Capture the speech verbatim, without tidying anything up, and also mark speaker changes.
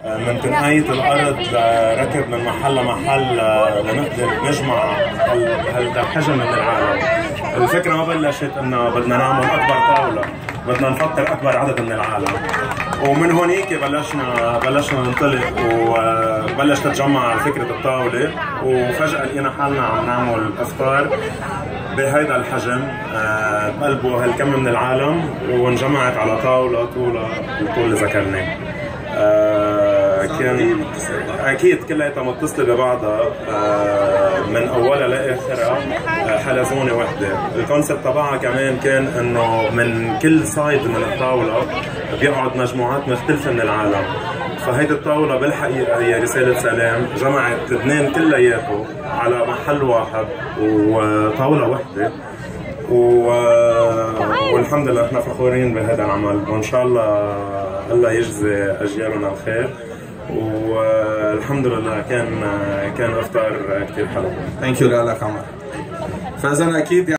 Speaker 1: من تنقية الأرض لركب من محل لمحل لنقدر نجمع هذا الحجم من العالم. الفكرة ما بلشت إنه بدنا نعمل أكبر طاولة، بدنا نفطر أكبر عدد من العالم، ومن هونيك بلشنا بلشنا ننطلق وبلش تتجمع فكرة الطاولة، وفجأة لقينا حالنا عم نعمل إفطار بهيدا الحجم بقلبه هالكم من العالم، وانجمعت على طاولة طولها الطول اللي ذكرناه. آه كان اكيد كلها متصله ببعضها آه من اولها لاخرها آه حلزونه وحده. الكونسبت تبعها كمان كان انه من كل سايد من الطاوله بيقعد مجموعات مختلفه من العالم، فهيدي الطاوله بالحقيقه هي رساله سلام جمعت لبنان كلياته على محل واحد وطاوله وحده، و... والحمد لله احنا فخورين بهذا العمل، وان شاء الله الله يجزي اجيالنا الخير، والحمد لله كان كان افطار كثير حلو.
Speaker 2: ثانك يو لك عمر. فاذا اكيد